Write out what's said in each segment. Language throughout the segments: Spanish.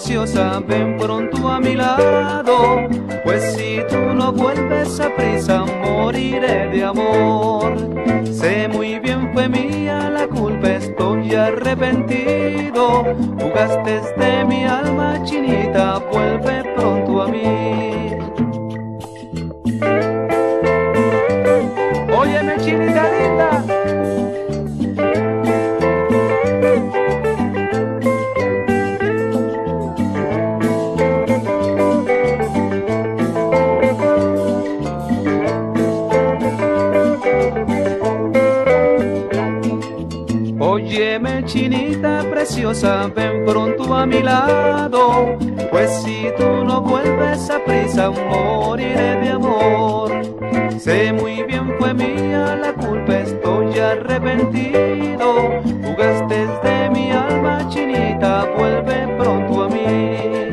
preciosa, ven pronto a mi lado, pues si tú no vuelves a prisa, moriré de amor. Sé muy bien fue mía la culpa, estoy arrepentido, jugaste de mi alma chinita, vuelve pronto a mí. Óyeme chinita linda. Óyeme chinita preciosa, ven pronto a mi lado, pues si tú no vuelves a prisa, moriré de amor. Sé muy bien fue mía la culpa, estoy arrepentido, jugaste de mi alma chinita, vuelve pronto a mí.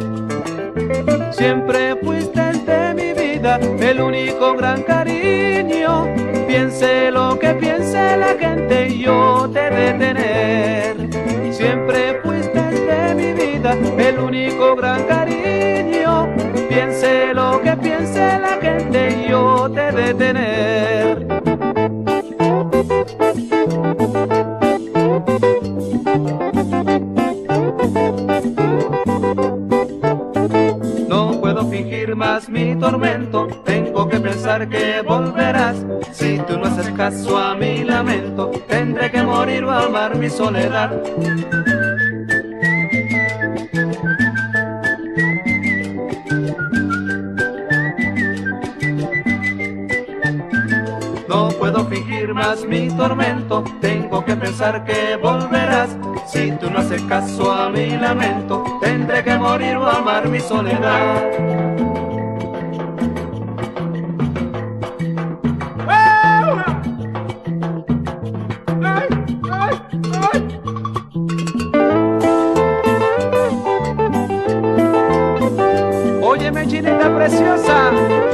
Siempre fuiste de mi vida el único gran cariño, piense lo que piense la gente, yo te he de tener. Siempre fuiste de mi vida el único gran cariño, piense lo que piense la gente, yo te he de tener. No puedo fingir más mi tormento, tengo que pensar que volverás. Si tú no haces caso a mi lamento, tendré que morir o amar mi soledad. No puedo fingir más mi tormento, tengo que pensar que volverás. Si tú no haces caso a mi lamento, tendré que morir o amar mi soledad. Óyeme chinita preciosa.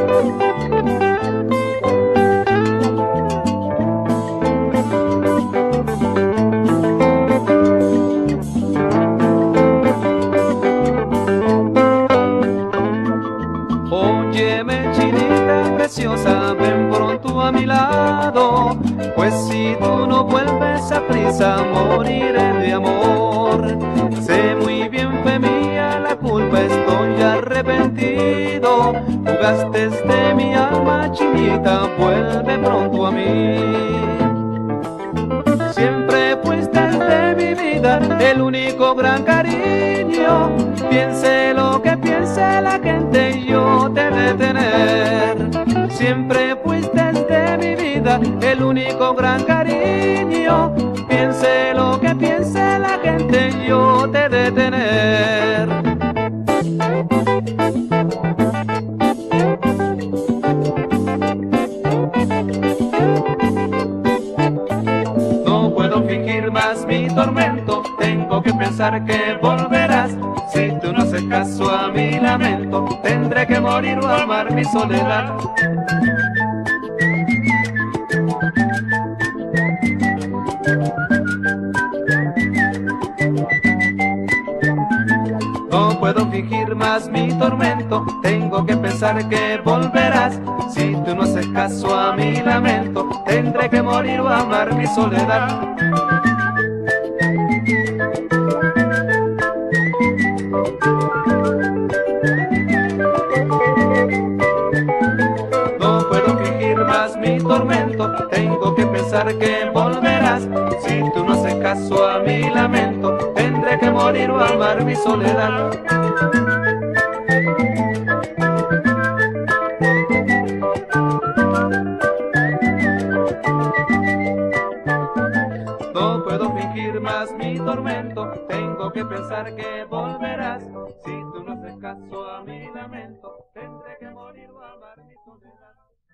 Óyeme chinita preciosa, ven pronto a mi lado, pues si tú no vuelves a prisa, moriré de amor. Sé muy bien fue mía la culpa, estoy arrepentido, jugaste de mi alma chinita, vuelve pronto a mí. Siempre fuiste de mi vida el único gran cariño, piense lo que piense la gente, yo te he de tener. Siempre fuiste de mi vida el único gran cariño, piense lo que piense la gente, yo te he de tener. No puedo fingir más mi tormento, tengo que pensar que volverás. Si tú no haces caso a mi lamento, tendré que morir o amar mi soledad. No puedo fingir más mi tormento, tengo que pensar que volverás. Si tú no haces caso a mi lamento, tendré que morir o amar mi soledad. No puedo fingir más mi tormento, tengo que pensar que volverás. Si tú no haces caso a mi lamento, tendré que morir o amar mi soledad. No puedo fingir más mi tormento, tengo que pensar que volverás. Si tú no haces caso a mi lamento, tendré que morir o amar mi soledad.